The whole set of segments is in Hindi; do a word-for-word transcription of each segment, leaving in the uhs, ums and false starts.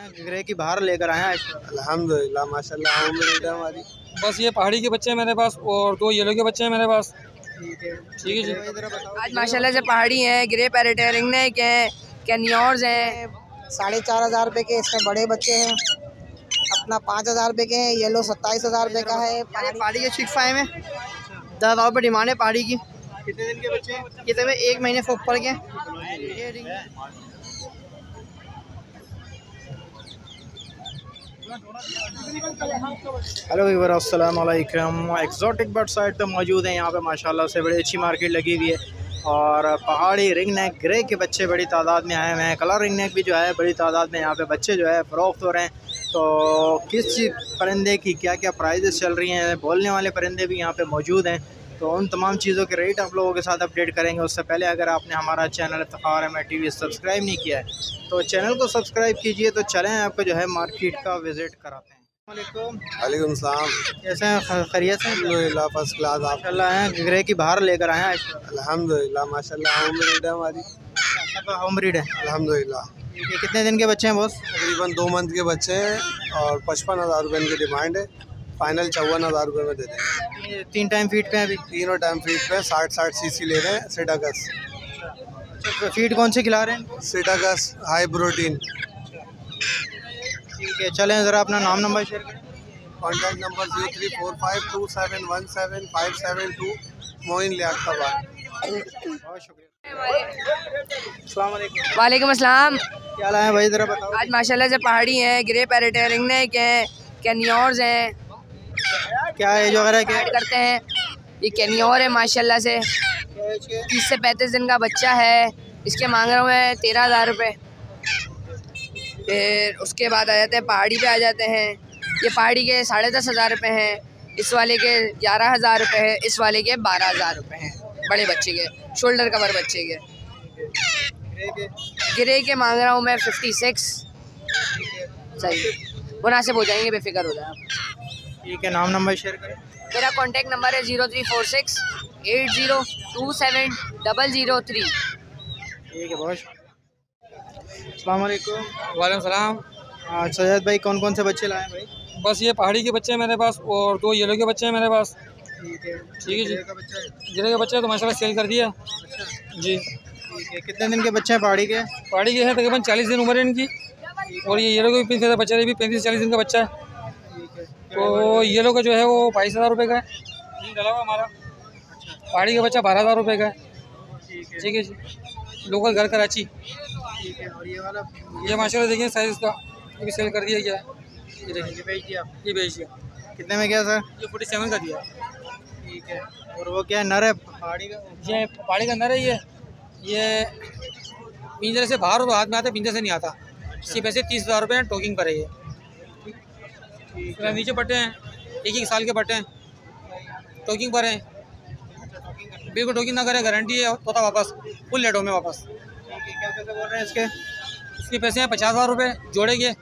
ग्रे की बाहर लेकर आए हैं। अल्हम्दुलिल्लाह माशाल्लाह हमारी। बस ये पहाड़ी के बच्चे हैं मेरे पास और दो येलो के बच्चे हैं मेरे पास। ठीक है ठीक है जी। आज माशाल्लाह से पहाड़ी हैं, ग्रे पैरेट है, रिंगनेक है, कैनियोर्स हैं। साढ़े चार हज़ार रुपये के इसमें बड़े बच्चे हैं, अपना पाँच हज़ार रुपये के हैं। येलो सत्ताईस हज़ार रुपये का है। पहाड़ी के चिक फाइव में दस हज़ार रुपये डिमांड है पहाड़ी की। कितने दिन के बच्चे हैं? ये सब एक महीने से ऊपर के। हेलो वीवर अस्सलाम वालेकुम। एक्जॉटिक बर्ड साइड पे मौजूद हैं। यहाँ पे माशाल्लाह से बड़ी अच्छी मार्केट लगी हुई है और पहाड़ी रिंग नेक ग्रे के बच्चे बड़ी तादाद में आए हुए हैं। कलर रिंग नेक भी जो है बड़ी तादाद में यहाँ पे बच्चे जो है फ़रोख्त हो रहे हैं। तो किस परिंदे की क्या क्या प्राइजेस चल रही हैं, बोलने वाले परिंदे भी यहाँ पे मौजूद हैं, तो उन तमाम चीज़ों के रेट आप लोगों के साथ अपडेट करेंगे। उससे पहले अगर आपने हमारा channel Iftikhar Ahmed TV subscribe नहीं किया है तो चैनल को सब्सक्राइब कीजिए। तो चलें आपको जो है मार्केट का विज़िट कराते हैं। वालेकुम सलाम। कैसे हैं? खैरियत से? अल्हम्दुलिल्लाह फर्स्ट क्लास। आप माशाल्लाह हैं ग्रे की बाहर लेकर आए हैं। अल्हम्दुलिल्लाह माशाल्लाह होम ब्रीड है हमारी। होम ब्रीड है अल्हम्दुलिल्लाह। ठीक है। कितने दिन के बच्चे हैं बॉस? तकरीबन दो मंथ के बच्चे हैं और पचपन हज़ार रुपये इनकी डिमांड है। फाइनल चौवन हज़ार रुपये में दे देंगे। तीन टाइम फीड पे हैं अभी? तीनों टाइम फीड पे साठ साठ सी सी ले रहे हैं। सिटागस। अच्छा, फीड कौन सी खिला रहे हैं? सिटागस हाई प्रोटीन। ठीक है, चलें ज़रा अपना नाम नंबर शेयर करें। Contact number zero three four five two seven one seven five seven two. Moin Liaquatabad. बहुत शुक्रिया। अस्सलाम वालेकुम। वालेकुम अस्सलाम। क्या हाल है भाई, ज़रा बताओ। आज माशाल्लाह से पहाड़ी हैं, ग्रे पैरेट है, रिंगनेक है, कैनियोर्स हैं। क्या एज वगैरह क्या ऐड करते हैं। ये कैनियोर है माशाल्लाह से, तीस से पैंतीस दिन का बच्चा है। इसके मांग रहा हूँ मैं तेरह हज़ार रुपये। फिर उसके बाद आ जाते हैं पहाड़ी पे आ जाते हैं। ये पहाड़ी के साढ़े दस हज़ार रुपये हैं, इस वाले के ग्यारह हज़ार रुपये है, इस वाले के बारह हज़ार रुपये हैं बड़े बच्चे के, शोल्डर कवर बच्चे के। ग्रे के मांग रहा हूँ मैं फिफ्टी सिक्स। सही मुनासिब हो जाएंगे, बेफिक्र हो जाए आप। ठीक है, नाम नंबर शेयर करें। मेरा कॉन्टैक्ट नंबर है zero three four six eight zero two seven double zero three. ठीक है, बहुत शुक्रिया। अस्सलाम वालेकुम। वालेकुम सलाम। हाँ सैयद भाई, कौन कौन से बच्चे लाए भाई? बस ये पहाड़ी के बच्चे हैं मेरे पास और दो येलो के बच्चे हैं मेरे पास। ठीक है। ठीक है जी। का बच्चा है? गिरे के बच्चे तो माशाल्लाह सेल कर दिया जी। ठीक है। कितने दिन के बच्चे हैं पहाड़ी के? पहाड़ी के हैं तकरीबन चालीस दिन उम्र है इनकी और ये येलो के भी बच्चे है, भी पैंतीस चालीस दिन का बच्चा है। तो येलो का जो है वो बाईस हज़ार रुपये का है डला हुआ हमारा। पहाड़ी का बच्चा बारह हज़ार रुपये का है। ठीक है जी, लोकल घर कराची। ठीक है। और ये वाला? ये माशाल्लाह देखिए साइज़ इसका, ये भी सेल कर दिया गया है। ये देखिए, ये बेच दिया? ये बेच दिया। कितने में गया सर? ये फोर्टी सेवन का दिया। ठीक है। और वो क्या है, नर है पहाड़ी का? ये पहाड़ी का अंदर है। ये ये पिंजरे से बाहर हाथ में आता है, पिंजरे से नहीं आता। इसके पैसे तीस हज़ार रुपये हैं, टोकिंग पर है ये। नीचे बटे हैं, एक एक साल के बटे हैं, टोकिंग पर हैं। बिल्कुल टोकिंग ना करें, गारंटी है तोता वापस फुल लेटो में वापस। क्या पैसे बोल रहे हैं इसके? इसके पैसे हैं पचास हज़ार रुपये जोड़े के।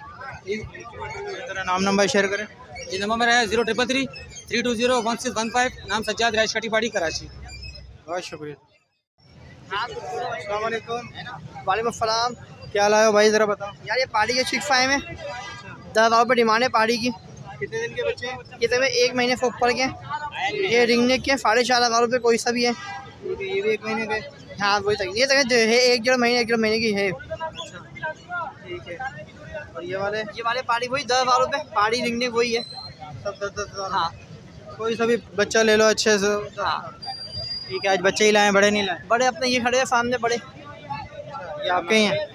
जरा नाम नंबर शेयर करें। ये नंबर मेरा है zero triple three three two zero one six one five. नाम सज्जाद, राइस कटी पहाड़ी कराची। बहुत शुक्रिया। अस्सलाम वालेकुम। वालेकुम सलाम। क्या हाल है भाई, ज़रा बताओ। यार ये पहाड़ी के चिक फाइव में दस हज़ार रुपये डिमांड है पहाड़ी की। कितने दिन के बच्चे हैं? ये सब एक महीने से ऊपर के। ये रिंगनेक के साढ़े चार हज़ार रुपये कोई सा भी है। ये भी एक महीने के? हाँ वही तक, ये तक है एक डेढ़ महीने एक डेढ़ महीने की है। ठीक है। और ये वाले? ये वाले पहाड़ी वही दस हज़ार रुपये, पहाड़ी रिंगनेक वही है। सब दस दस हज़ार? हाँ कोई सा भी बच्चा ले लो अच्छे से। हाँ ठीक है। आज बच्चे ही लाए, बड़े नहीं लाए? बड़े अपने ये खड़े हैं सामने बड़े। ये आपके ही हैं?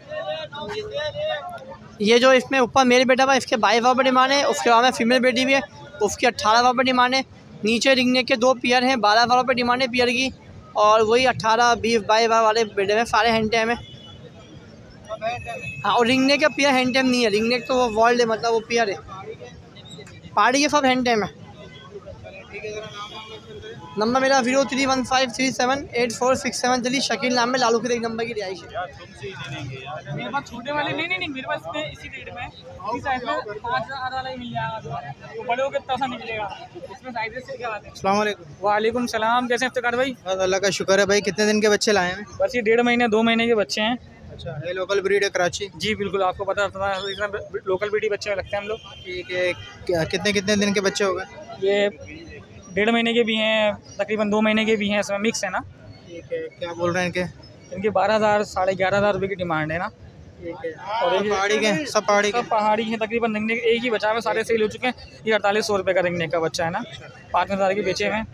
ये जो इसमें ऊपर मेरे बेटा था इसके बाईस हज़ार रुपये डिमांड है। उसके बाद में फीमेल बेटी भी है, उसकी अट्ठारह हज़ार रुपये डिमांड है। नीचे रिंगनेक के दो पियर हैं, बारह हज़ार रुपये डिमांड है पियर की। और वही अट्ठारह बीस बाईस हज़ार वाले बेटे में सारे हैंड टाइम है। हाँ, और रिंगनेक का पियर हैंड टाइम नहीं है। रिंगनेक तो वो वर्ल्ड है, मतलब वो पियर है। पहाड़ी के सब हैंड टाइम है। नंबर मेरा zero three one five three seven eight four six seven. चलिए शकील नाम में लालू के एक नंबर की रिहाइश है। मेरे पास छोटे वाले नहीं नहीं नहीं मेरे पास पे इसी रेट में इसी साइज में पाँच हज़ार वाला ही मिल जाएगा। तो बड़े हो कितना सा निकलेगा इसमें साइज से क्या बात है। अस्सलाम वालेकुम। वालेकुम सलाम। कैसे इफ्तिकार भाई? बस अल्लाह का शुक्र है भाई। कितने दिन के बच्चे लाए हैं? बस ये डेढ़ महीने दो महीने के बच्चे हैं। अच्छा, ये लोकल ब्रीड है कराची? जी बिल्कुल, आपको पता था लोकल ब्रीड बच्चे लगते हैं हम लोग। ठीक है, क्या कितने कितने दिन के बच्चे हो गए? ये डेढ़ महीने के भी हैं, तकरीबन दो महीने के भी हैं, इसमें मिक्स है ना। ठीक है, क्या बोल रहे हैं इनके? इनके बारह हज़ार साढ़े ग्यारह हज़ार रुपये की डिमांड है ना। ठीक है, और और ये पहाड़ी के सब पहाड़ी के? सब पहाड़ी हैं, तकरीबन रिंग नेक एक ही बचा हुआ, सारे सेल हो चुके हैं। ये अड़तालीस सौ रुपये का रिंग नेक का बच्चा है ना, पाँच हज़ार के बेचे हुए हैं।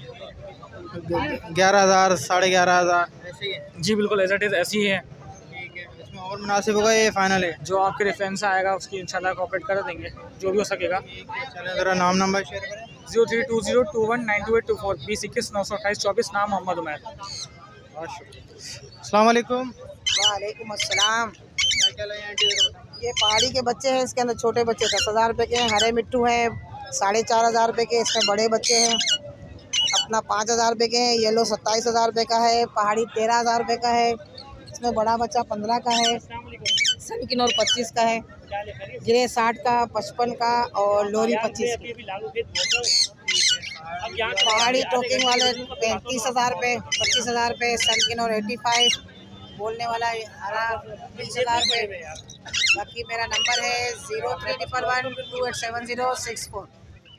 ग्यारह हज़ार साढ़े ग्यारह हज़ार ऐसे ही है? जी बिल्कुल, एज इट इज़ ऐसी ही है। ठीक है, इसमें और मुनासिब होगा, ये फाइनल है? जो आपके रेफरेंस आएगा उसकी इंशाल्लाह कॉपरेट कर देंगे, जो भी हो सकेगा। चलें ज़रा नाम नंबर शेयर करें। Zero three two zero two one nine two eight two four बीस इक्कीस नौ सौ अट्ठाईस चौबीस। नाम मोहम्मद उमैर। अस्सलाम वालेकुम। वालेकुम अस्सलाम। क्या क्या लाए हैं आंटी, ज़रा बताएं। ये पहाड़ी के बच्चे हैं, इसके अंदर छोटे बच्चे दस हज़ार रुपये के हैं, हरे मिट्टू हैं साढ़े चार हज़ार रुपये के, इसमें बड़े बच्चे हैं अपना पाँच हज़ार रुपये के हैं, येलो सत्ताईस हज़ार रुपये का है, पहाड़ी तेरह हज़ार रुपये का है, इसमें बड़ा बच्चा पंद्रह का है, सनकिन और पच्चीस का है, ग्रे साठ का, पचपन का और लोरी पच्चीस का। पहाड़ी टोकिंग वाले पैंतीस हज़ार रुपये, पच्चीस हज़ार रुपये, सनकिन और एटी फाइव, बोलने वाला हरा बीस हज़ार रुपये। बाकी मेरा नंबर है zero three triple one two eight seven zero six four.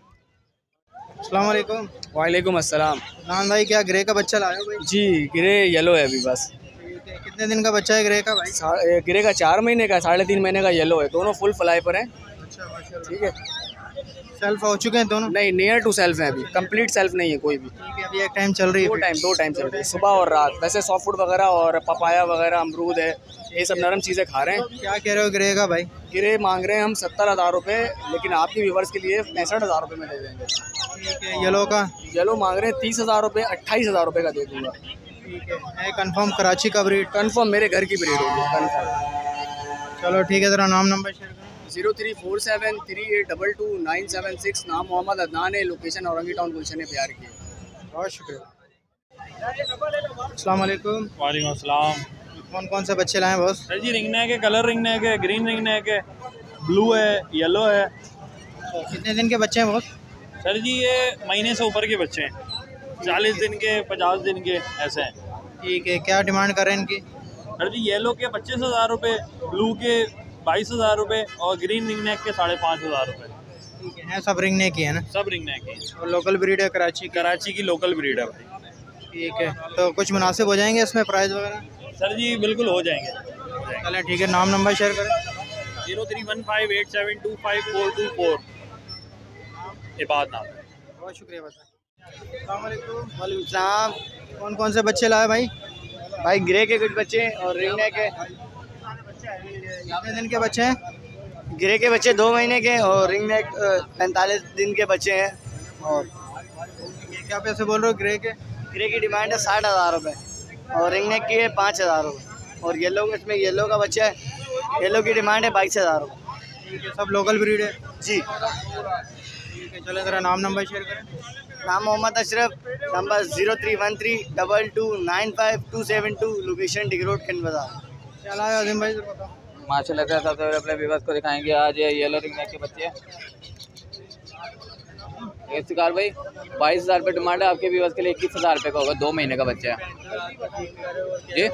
अस्सलाम वालेकुम। वालेकुम अस्सलाम। नान भाई, क्या ग्रे का बच्चा लाया हो भाई? जी ग्रे येलो है अभी बस। ठीक है, कितने दिन का बच्चा है ग्रे का भाई? सा- ए, ग्रे का चार महीने का, साढ़े तीन महीने का येलो है, दोनों फुल फ्लाई पर हैं। अच्छा, माशाल्लाह। ठीक है, सेल्फ हो चुके हैं दोनों? नहीं नियर टू सेल्फ है, अभी कंप्लीट सेल्फ नहीं है कोई भी। ठीक है, अभी एक टाइम चल रही है दो फिर। टाइम दो टाइम चल रही है, सुबह और रात। वैसे सॉफ्ट फूड वगैरह और पपाया वगैरह, अमरूद है, ये सब नरम चीज़ें खा रहे हैं। क्या कह रहे हो ग्रे का भाई? ग्रे मांग रहे हैं हम सत्तर हज़ार रुपये, लेकिन आपके व्यूवर्स के लिए पैंसठ हज़ार रुपये में दे देंगे। ठीक है, येलो का? येलो मांग रहे हैं तीस हज़ार रुपये, अट्ठाईस हज़ार रुपये का दे दूँगा। ठीक है, मैं कंफर्म कराची का ब्रीड? कन्फर्म मेरे घर की ब्रीड होगी कन्फर्म। चलो ठीक है, ज़रा नाम नंबर शेयर करें। Zero three four seven three eight double two nine seven six. नाम मोहम्मद अदनान है, लोकेशन औरंगी टाउन गुलशन प्यार की। बहुत शुक्रिया। अस्सलाम वालेकुम। वालेकुम अस्सलाम। कौन कौन से बच्चे लाए हैं boss? Sir ji ring neck है, कलर रिंग नेक है, ग्रीन रिंग नेक है, ब्लू है, येलो है। कितने दिन के बच्चे हैं बॉस? सर जी ये महीने से ऊपर के बच्चे हैं, चालीस दिन के, पचास दिन के ऐसे हैं। ठीक है, क्या डिमांड कर रहे हैं इनकी? सर जी येलो के पच्चीस हज़ार रुपये, ब्लू के बाईस हज़ार रुपये और ग्रीन रिंग नेक के साढ़े पाँच हज़ार रुपये। ठीक है, सब रिंग नेक की है ना? सब रिंग नेक है, और लोकल ब्रीड है कराची? कराची की लोकल ब्रीड है भाई। ठीक है, तो कुछ मुनासिब हो जाएंगे इसमें प्राइस वगैरह? सर जी बिल्कुल हो जाएंगे। चलें ठीक है, नाम नंबर शेयर करें। Zero three one five eight seven two five four two four Ibad नाम। बहुत शुक्रिया बता। अस्सलाम वालेकुम। वालेकुम सलाम। कौन कौन से बच्चे लाए भाई? भाई ग्रे के कुछ बच्चे और रिंग नेक के। कितने दिन के बच्चे हैं? ग्रे के बच्चे दो महीने के और रिंग नेक पैंतालीस दिन के बच्चे हैं। और ये क्या पैसे बोल रहे हो ग्रे के? ग्रे की डिमांड है साठ हज़ार रुपये और रिंग नेक की है पाँच हज़ार रुपये। और येलो इसमें येलो का बच्चा है, येलो की डिमांड है बाईस हज़ार रुपये। ठीक है, सब लोकल ब्रीड है? जी। ठीक है, चलें ज़रा नाम नंबर शेयर करें। नाम Mohammad Ashraf, number zero three one three double two nine five two seven two, location Dig road खंड बाजार। क्या लाया अजीम भाई, जरा बताओ। माशाल्लाह से सबसे पहले अपने व्यूअर्स को दिखाएंगे आज ये येलो रिंग नेक के बच्चे। ये शिकार भाई बाईस हज़ार रुपये डिमांड है, आपके व्यूअर्स के लिए इक्कीस हज़ार रुपये का होगा, दो महीने का बच्चा है जी।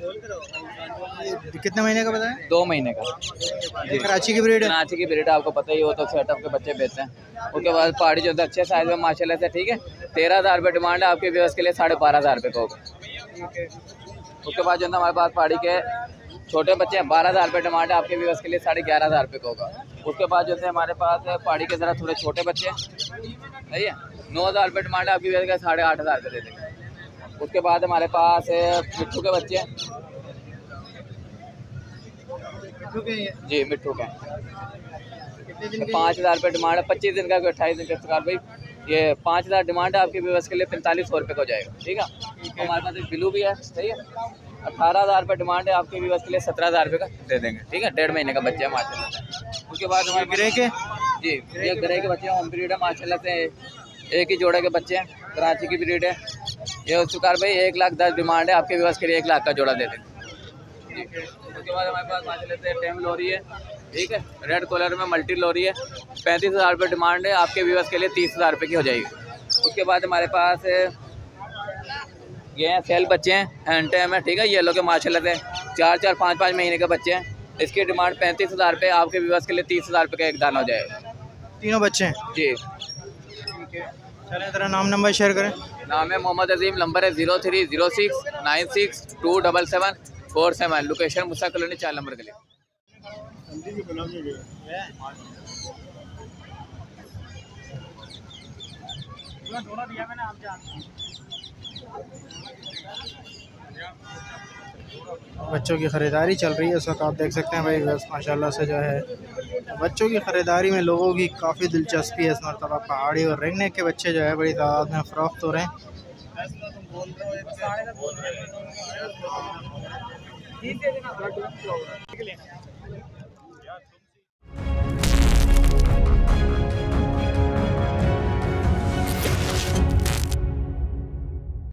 कितने महीने का बताया? दो महीने का ये कराची की ब्रीड है? कराची की ब्रीड है, आपको पता ही हो तो सेटअप के बच्चे बेचते हैं। उसके बाद पहाड़ी जो है अच्छे साइज में माशाल्लाह से, ठीक है, तेरह हज़ार रुपये डिमांड है, आपके व्यूअर्स के लिए साढ़े बारह हज़ार रुपये का होगा। उसके बाद जो है हमारे पास पहाड़ी के छोटे बच्चे हैं, बारह हज़ार रुपये डिमांड है, आपके व्यूअर्स के लिए साढ़े ग्यारह हज़ार रुपये का होगा। उसके बाद जो है हमारे पास पहाड़ी के ज़रा थोड़े छोटे बच्चे हैं, सही है, नौ हज़ार रुपये डिमांड है, आपकी व्यूअर्स के साढ़े आठ हज़ार रुपये दे देंगे। उसके बाद हमारे पास मिट्टू के बच्चे हैं जी, मिट्टू के पाँच हज़ार रुपये डिमांड है, पच्चीस दिन का कोई अट्ठाईस दिन का शिकार भाई। ये पाँच हज़ार डिमांड है, आपकी व्यवस्था के लिए पैंतालीस सौ रुपये का हो जाएगा, ठीक है। हमारे पास एक ब्लू भी है, सही है, अठारह हज़ार रुपये डिमांड है, आपकी व्यवस्था के लिए सत्रह हज़ार रुपये का दे देंगे, ठीक है, डेढ़ महीने का बच्चा है माशाल्लाह से। उसके बाद हमारे ग्रे के? जी ये ग्रे के बच्चे होम ब्रीड है माशाल्लाह से, एक ही जोड़े के बच्चे हैं, कराची की ब्रीड है ये। शिकार भाई एक लाख दस डिमांड है, आपके व्यवस्था के लिए एक लाख का जोड़ा दे देंगे। उसके बाद हमारे पास माशाल्लाह से टेम लोरी है, ठीक है, रेड कलर में मल्टी लोरी है, पैंतीस हज़ार रुपये डिमांड है, आपके व्यूअर्स के लिए तीस हज़ार रुपये की हो जाएगी। उसके बाद हमारे पास ये हैं सेल बच्चे हैं, एंटे में, ठीक है, येलो के माशाल्लाह से चार चार पाँच पाँच महीने के बच्चे हैं। इसकी डिमांड पैंतीस हज़ार रुपये, आपके व्यूअर्स के लिए तीस हज़ार रुपये का एक दाना हो जाएगा। तीनों बच्चे हैं जी। ठीक है, चलें तेरा नाम नंबर शेयर करें। नाम है मोहम्मद अजीम, नंबर है zero three zero six nine six two double seven four seven, location Musa colony चार नंबर के लिए। बच्चों की ख़रीदारी चल रही है इस वक्त, आप देख सकते हैं भाई बस माशाल्लाह से जो है बच्चों की ख़रीदारी में लोगों की काफ़ी दिलचस्पी है इस मरतबा। पहाड़ी और रिंग नेक के बच्चे जो है बड़ी तादाद में फ़रोख्त हो रहे हैं।